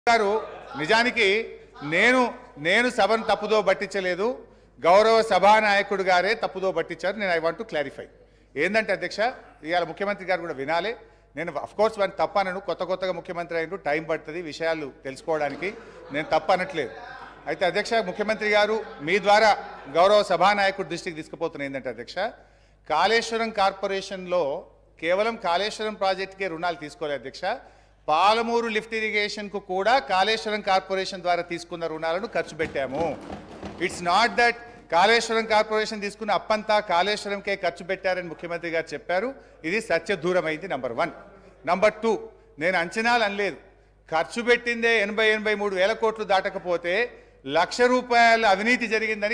గారు నిజానికి నేను సభను తప్పుదో పట్టించలేదు. గౌరవ సభానాయకుడు గారే తప్పుదో పట్టించారు. నేను ఐ వాంట్ టు క్లారిఫై. ఏందంటే అధ్యక్ష, ఇవాళ ముఖ్యమంత్రి గారు కూడా వినాలి. నేను అఫ్ కోర్స్ వాడిని తప్పనను. కొత్తగా ముఖ్యమంత్రి అయినట్టు టైం పడుతుంది విషయాలు తెలుసుకోవడానికి. నేను తప్పనట్లేదు. అయితే అధ్యక్ష, ముఖ్యమంత్రి గారు మీ ద్వారా గౌరవ సభానాయకుడి దృష్టికి తీసుకుపోతున్న ఏంటంటే అధ్యక్ష, కాళేశ్వరం కార్పొరేషన్లో కేవలం కాళేశ్వరం ప్రాజెక్టుకే రుణాలు తీసుకోలేదు అధ్యక్ష. పాలమూరు లిఫ్ట్ ఇరిగేషన్కు కూడా కాళేశ్వరం కార్పొరేషన్ ద్వారా తీసుకున్న రుణాలను ఖర్చు పెట్టాము. It's not that Kaleshwaram corporation తీసుకున్న అప్పంతా కాళేశ్వరంకే ఖర్చు పెట్టారని ముఖ్యమంత్రి గారు చెప్పారు. ఇది సత్యదూరమైంది. నంబర్ 1. నంబర్ 2, నేను అంచనాలు అనలేదు. ఖర్చు పెట్టిందే 83 వేల కోట్లు దాటకపోతే ₹1,00,000 అవినీతి జరిగిందని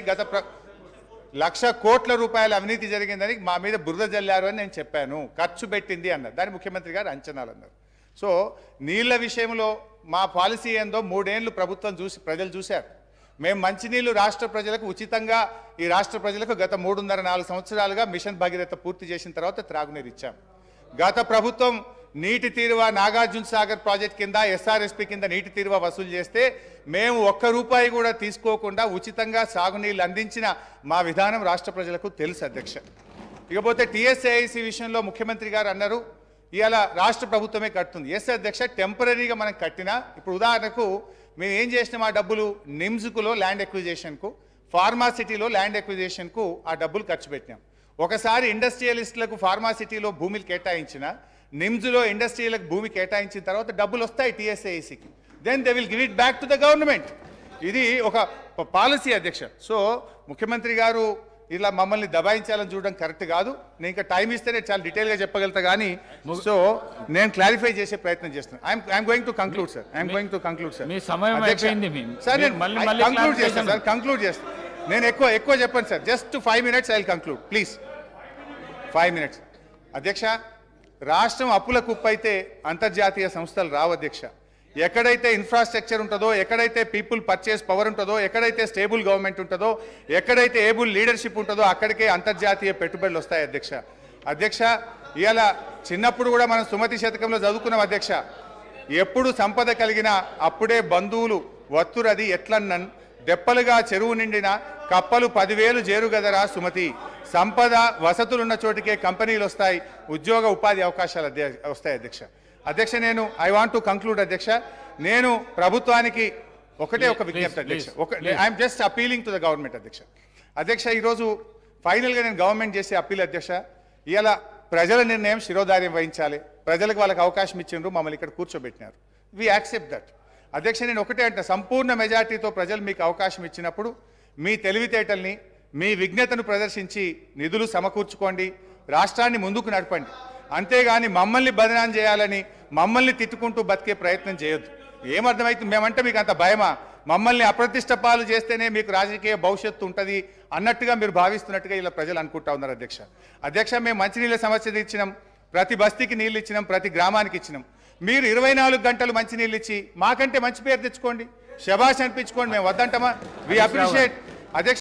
₹1,00,000 కోట్ల అవినీతి జరిగిందని మా మీద బురద జల్లారు అని నేను చెప్పాను. ఖర్చు పెట్టింది అన్నారు. దాని ముఖ్యమంత్రి గారు అంచనాలు అన్నారు. సో నీళ్ల విషయంలో మా పాలసీ ఏందో 3 ఏళ్ళు ప్రభుత్వం ప్రజలు చూశారు. మేము మంచినీళ్లు రాష్ట్ర ప్రజలకు ఉచితంగా ఈ రాష్ట్ర ప్రజలకు గత 3.5-4 సంవత్సరాలుగా మిషన్ భగీరథ పూర్తి చేసిన తర్వాత త్రాగునీరు ఇచ్చాం. గత ప్రభుత్వం నీటి తీరువ నాగార్జున సాగర్ ప్రాజెక్ట్ కింద ఎస్ఆర్ఎస్పి కింద నీటి తీరువ వసూలు చేస్తే మేము ₹1 కూడా తీసుకోకుండా ఉచితంగా సాగునీళ్ళు అందించిన మా విధానం రాష్ట్ర ప్రజలకు తెలుసు అధ్యక్ష. ఇకపోతే టీఎస్ఏఐసి విషయంలో ముఖ్యమంత్రి గారు అన్నారు ఇవాళ రాష్ట్ర ప్రభుత్వమే కడుతుంది. ఎస్ అధ్యక్ష, టెంపరీగా మనం కట్టినా ఇప్పుడు ఉదాహరణకు మేము ఏం చేసినాం, ఆ డబ్బులు నిమ్స్కులో ల్యాండ్ ఎక్విజిషన్కు, ఫార్మాసిటీలో ల్యాండ్ ఎక్విజిషన్కు ఆ డబ్బులు ఖర్చు పెట్టినాం. ఒకసారి ఇండస్ట్రియలిస్టులకు ఫార్మాసిటీలో భూమిలు కేటాయించిన, నిమ్స్లో ఇండస్ట్రియలకు భూమి కేటాయించిన తర్వాత డబ్బులు వస్తాయి టీఎస్ఏఐసికి. Then they will give it back to the government. ఇది ఒక పాలసీ అధ్యక్ష. సో ముఖ్యమంత్రి గారు ఇలా మమ్మల్ని దబాయించాలని చూడడం కరెక్ట్ కాదు. నేను ఇంకా టైం ఇస్తేనే చాలా డీటెయిల్గా చెప్పగలుగుతా కానీ, సో నేను క్లారిఫై చేసే ప్రయత్నం చేస్తున్నాను. I'm going to conclude sir. మీ సమయం అయిపోయింది. సార్ నేను కంక్లూడ్ చేస్తాను సార్. కంక్లూడ్ చేస్తాను. నేను ఎక్కువ చెప్పండి sir. Just 5 minutes I will conclude please. 5 minutes. అధ్యక్ష, రాష్ట్రం అప్పుల కుప్పైతే అంతర్జాతీయ సంస్థలు రావు అధ్యక్ష. ఎక్కడైతే ఇన్ఫ్రాస్ట్రక్చర్ ఉంటుందో, ఎక్కడైతే పీపుల్ పర్చేస్ పవర్ ఉంటుందో, ఎక్కడైతే స్టేబుల్ గవర్నమెంట్ ఉంటుందో, ఎక్కడైతే ఏబుల్ లీడర్షిప్ ఉంటుందో అక్కడికే అంతర్జాతీయ పెట్టుబడులు వస్తాయి అధ్యక్ష. అధ్యక్ష, ఇవాళ చిన్నప్పుడు కూడా మనం సుమతి శతకంలో చదువుకున్నాం అధ్యక్ష. ఎప్పుడు సంపద కలిగినా అప్పుడే బంధువులు వత్తురది ఎట్లన్నన్, దెప్పలుగా చెరువు నిండిన కప్పలు 10,000 చేరుగదరా సుమతి. సంపద వసతులున్న చోటికే కంపెనీలు వస్తాయి, ఉద్యోగ ఉపాధి అవకాశాలు వస్తాయి అధ్యక్ష. అధ్యక్ష, నేను ఐ వాంట్ టు కంక్లూడ్ అధ్యక్ష. నేను ప్రభుత్వానికి ఒక విజ్ఞప్తి అధ్యక్ష. I'm just appealing to the government అధ్యక్ష. అధ్యక్ష, ఈరోజు ఫైనల్గా నేను గవర్నమెంట్ చేసే అప్పీల్ అధ్యక్ష. ఇవాళ ప్రజల నిర్ణయం శిరోధార్యం వహించాలి. ప్రజలకు వాళ్ళకి అవకాశం ఇచ్చిండ్రు, మమ్మల్ని ఇక్కడ కూర్చోబెట్టినారు. We accept that. అధ్యక్ష, నేను ఒకటే అంటే సంపూర్ణ మెజార్టీతో ప్రజలు మీకు అవకాశం ఇచ్చినప్పుడు మీ తెలివితేటల్ని, మీ విజ్ఞతను ప్రదర్శించి నిధులు సమకూర్చుకోండి, రాష్ట్రాన్ని ముందుకు నడపండి. అంతేగాని మమ్మల్ని బదనాం చేయాలని, మమ్మల్ని తిట్టుకుంటూ బతికే ప్రయత్నం చేయొద్దు. ఏమర్థమవుతుంది? మేమంటే మీకు అంత భయమా? మమ్మల్ని అప్రతిష్ట పాలు చేస్తేనే మీకు రాజకీయ భవిష్యత్తు ఉంటుంది అన్నట్టుగా మీరు భావిస్తున్నట్టుగా ఇలా ప్రజలు అనుకుంటా ఉన్నారు అధ్యక్ష. అధ్యక్ష, మేము మంచినీళ్ళ సమస్య ఇచ్చినాం, ప్రతి బస్తీకి నీళ్ళు ఇచ్చినాం, ప్రతి గ్రామానికి ఇచ్చినాం. మీరు 24 గంటలు మంచినీళ్ళు ఇచ్చి మాకంటే మంచి పేరు తెచ్చుకోండి, శభాష్ అనిపించుకోండి. మేము వద్దంటామా? వి అప్రిషియేట్ అధ్యక్ష.